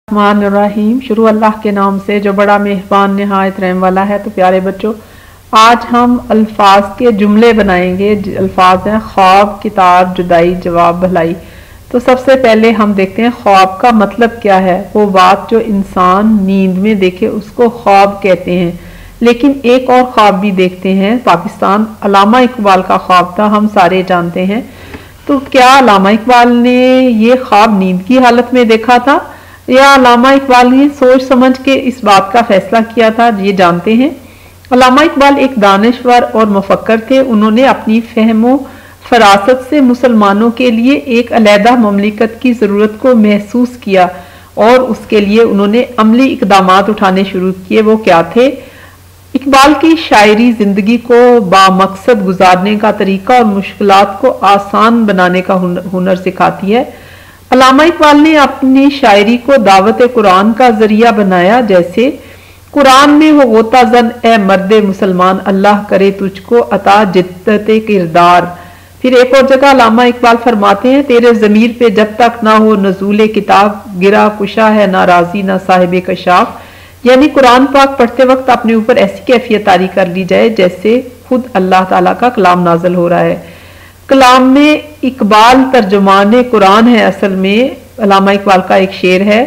الرحمن الرحیم، شروع اللہ کے نام سے جو بڑا مہربان نہایت رحم والا ہے۔ تو پیارے بچوں، آج ہم الفاظ کے جملے بنائیں گے۔ الفاظ ہیں خواب، کتاب، جدائی، جواب، بھلائی۔ تو سب سے پہلے ہم دیکھتے ہیں خواب کا مطلب کیا ہے۔ وہ بات جو انسان نیند میں دیکھے اس کو خواب کہتے ہیں۔ لیکن ایک اور خواب بھی دیکھتے ہیں، پاکستان علامہ اقبال کا خواب تھا، ہم سارے جانتے ہیں۔ تو کیا علامہ اقبال نے یہ خواب نیند کی حالت میں دیکھا تھا یا علامہ اقبال نے سوچ سمجھ کے اس بات کا فیصلہ کیا تھا، یہ جانتے ہیں۔ علامہ اقبال ایک دانشور اور مفکر تھے۔ انہوں نے اپنی فہم و فراست سے مسلمانوں کے لیے ایک علیحدہ مملکت کی ضرورت کو محسوس کیا اور اس کے لیے انہوں نے عملی اقدامات اٹھانے شروع کیے۔ وہ کیا تھے؟ اقبال کی شاعری زندگی کو بامقصد گزارنے کا طریقہ اور مشکلات کو آسان بنانے کا ہنر سکھاتی ہے۔ علامہ اقبال نے اپنی شاعری کو دعوت قرآن کا ذریعہ بنایا، جیسے قرآن میں وہ غوطہ زن اے مرد مسلمان، اللہ کرے تجھ کو عطا جدت کردار۔ پھر ایک اور جگہ علامہ اقبال فرماتے ہیں، تیرے ضمیر پہ جب تک نہ ہو نزول کتاب، گرا کشا ہے ناراضی نہ صاحب کشاف۔ یعنی قرآن پاک پڑھتے وقت اپنے اوپر ایسی کیفیت طاری کر لی جائے جیسے خود اللہ تعالیٰ کا کلام نازل ہو رہا ہے۔ کلام میں اقبال ترجمان قرآن ہے۔ اصل میں علامہ اقبال کا ایک شعر ہے،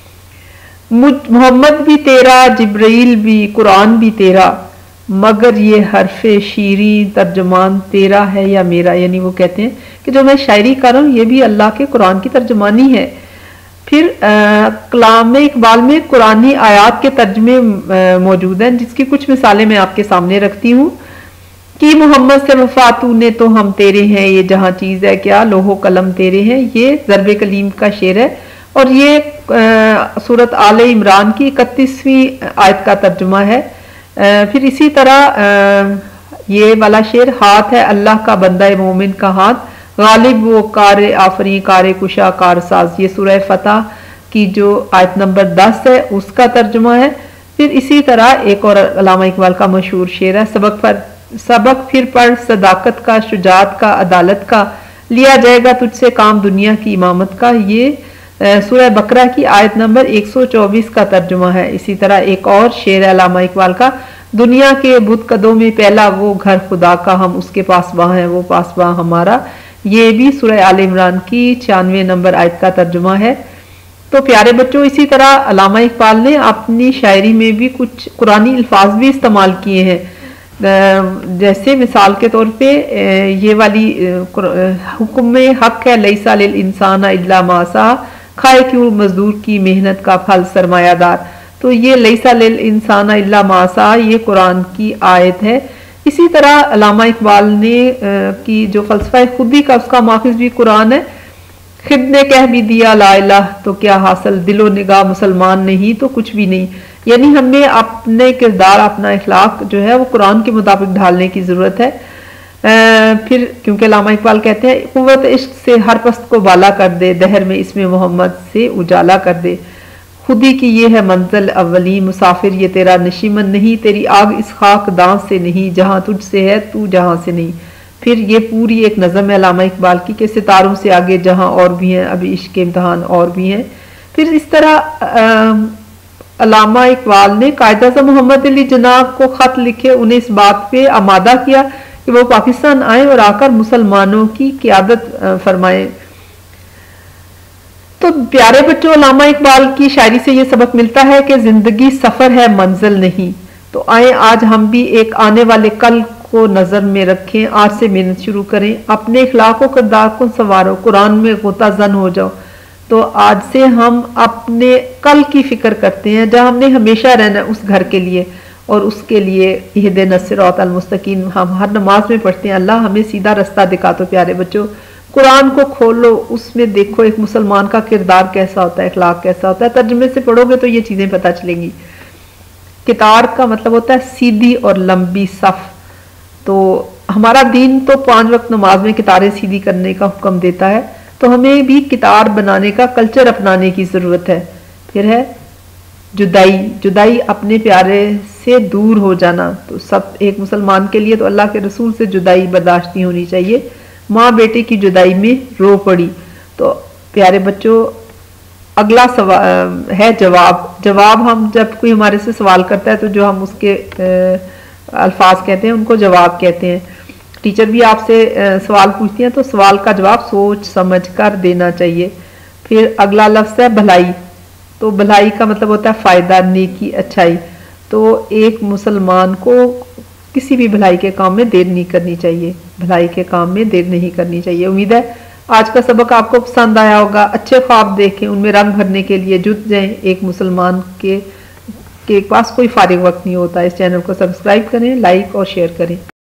محمد بھی تیرا، جبرائیل بھی، قرآن بھی تیرا، مگر یہ حرف شیریں ترجمان تیرا ہے یا میرا۔ یعنی وہ کہتے ہیں کہ جو میں شاعری کر رہا ہوں یہ بھی اللہ کے قرآن کی ترجمانی ہے۔ پھر کلام اقبال میں قرآنی آیات کے ترجمے موجود ہیں، جس کی کچھ مثالیں میں آپ کے سامنے رکھتی ہوں۔ کہ محمد سے وفاتو نے تو ہم تیرے ہیں، یہ جہاں چیز ہے کیا لوح و قلم تیرے ہیں۔ یہ ضرب کلیم کا شعر ہے اور یہ سورۃ آل عمران کی 31ویں آیت کا ترجمہ ہے۔ پھر اسی طرح یہ والا شعر، ہاتھ ہے اللہ کا بندہ مومن کا ہاتھ، غالب وہ کار آفریں کار کشا کار ساز۔ یہ سورہ فتح کی جو آیت نمبر 10 ہے اس کا ترجمہ ہے۔ پھر اسی طرح ایک اور علامہ اقبال کا مشہور شعر ہے، سبق پھر پڑھ صداقت کا، شجاعت کا، عدالت کا، لیا جائے گا تجھ سے کام دنیا کی امامت کا۔ یہ سورہ بقرہ کی آیت نمبر 124 کا ترجمہ ہے۔ اسی طرح ایک اور شعر ہے علامہ اقبال کا، دنیا کے بت قدوں میں پہلا وہ گھر خدا کا، ہم اس کے پاسباں ہیں وہ پاسباں ہمارا۔ یہ بھی سورہ آل عمران کی 96 نمبر آیت کا ترجمہ ہے۔ تو پیارے بچوں، اسی طرح علامہ اقبال نے اپنی شاعری میں بھی کچھ قرآنی الفاظ بھی استعمال کیے ہیں، جیسے مثال کے طور پہ یہ والی حکم حق ہے، لیسا للانسان الا ما سعی، کھائے کیوں مزدور کی محنت کا پھل سرمایہ دار۔ تو یہ لیسا للانسان الا ما سعی یہ قرآن کی آیت ہے۔ اسی طرح علامہ اقبال نے کی جو فلسفہ خودی کا اس کا ماخذ بھی قرآن ہے۔ خود نے کہہ بھی دیا لا الہ تو کیا حاصل، دل و نگاہ مسلمان نہیں تو کچھ بھی نہیں۔ یعنی ہمیں اپنے کردار، اپنا اخلاق جو ہے وہ قرآن کے مطابق ڈھالنے کی ضرورت ہے۔ پھر کیونکہ علامہ اقبال کہتے ہیں، قوت عشق سے ہر پست کو بالا کر دے، دہر میں اس میں محمد سے اجالا کر دے، خودی کی یہ ہے منزل اولی، مسافر یہ تیرا نشیمن نہیں، تیری آگ اس خاک داں سے نہیں، جہاں تجھ سے ہے تو جہاں سے نہیں۔ پھر یہ پوری ایک نظم ہے علامہ اقبال کی کہ ستاروں سے آگے جہاں اور بھی ہیں، ابھی عشق کے امتحان اور بھی ہیں۔ پھر اس طرح علامہ اقبال نے قائد اعظم محمد علی جناح کو خط لکھے، انہیں اس بات پہ آمادہ کیا کہ وہ پاکستان آئیں اور آ کر مسلمانوں کی قیادت فرمائیں۔ تو پیارے بچوں، علامہ اقبال کی شاعری سے یہ سبق ملتا ہے کہ زندگی سفر ہے، منزل نہیں۔ تو آئیں آج ہم بھی ایک آنے والے کل کو نظر میں رکھیں، آج سے محنت شروع کریں، اپنے اخلاق و کردار کو سنوارو، قرآن میں غوطہ زن ہو جاؤ۔ تو آج سے ہم اپنے کل کی فکر کرتے ہیں جہاں ہم نے ہمیشہ رہنا ہے، اس گھر کے لیے، اور اس کے لیے اہدنا الصراط المستقیم ہم ہر نماز میں پڑھتے ہیں، اللہ ہمیں سیدھا رستہ دکھا۔ تو پیارے بچوں، قرآن کو کھولو، اس میں دیکھو ایک مسلمان کا کردار کیسا ہوتا ہے، اخلاق کیسا ہوتا ہے۔ ترجمے سے پڑھو گے تو یہ چیزیں پتہ چلیں گی۔ قطار کا مطلب ہوتا ہے سیدھی اور لمبی صف۔ تو ہمارا دین تو 5 وقت نماز میں قطاریں سیدھی کرنے کا حکم دیتا ہے، تو ہمیں بھی قطار بنانے کا کلچر اپنانے کی ضرورت ہے۔ پھر ہے جدائی، جدائی اپنے پیارے سے دور ہو جانا۔ تو سب ایک مسلمان کے لیے تو اللہ کے رسول سے جدائی برداشت نہیں ہونی چاہیے۔ ماں بیٹے کی جدائی میں رو پڑی۔ تو پیارے بچوں، اگلا ہے جواب ہم جب کوئی ہمارے سے سوال کرتا ہے تو جو ہم اس کے الفاظ کہتے ہیں ان کو جواب کہتے ہیں. ٹیچر بھی آپ سے سوال پوچھتی ہیں تو سوال کا جواب سوچ سمجھ کر دینا چاہیے. پھر اگلا لفظ ہے بھلائی. تو بھلائی کا مطلب ہوتا ہے فائدہ، نیکی، اچھائی. تو ایک مسلمان کو کسی بھی بھلائی کے کام میں دیر نہیں کرنی چاہیے، بھلائی کے کام میں دیر نہیں کرنی چاہیے. امید ہے آج کا سبق آپ کو پسند آیا ہوگا. اچھے خواب دیکھیں، ان میں رنگ بھرنے کے لیے جٹ جائیں. ایک مسلمان کے پاس کوئی فارغ وقت نہیں ہوتا. اس چینل کو سبسکرائب کریں، لائک اور شیئر کریں.